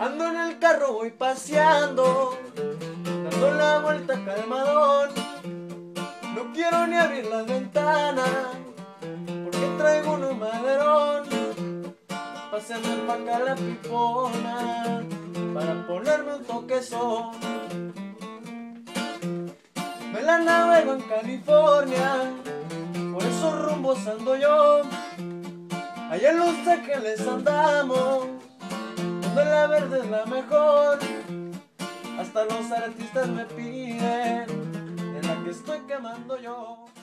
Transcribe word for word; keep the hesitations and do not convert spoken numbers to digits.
Ando en el carro, voy paseando, dando la vuelta calmadón. No quiero ni abrir las ventanas, porque traigo un maderón. Pásame pa' acá la pipona, para ponerme un toquezón. Me la navego en California, por esos rumbos ando yo. Allá en Los Ángeles andamos, donde la verde es la mejor. Hasta los artistas me piden de la que estoy quemando yo.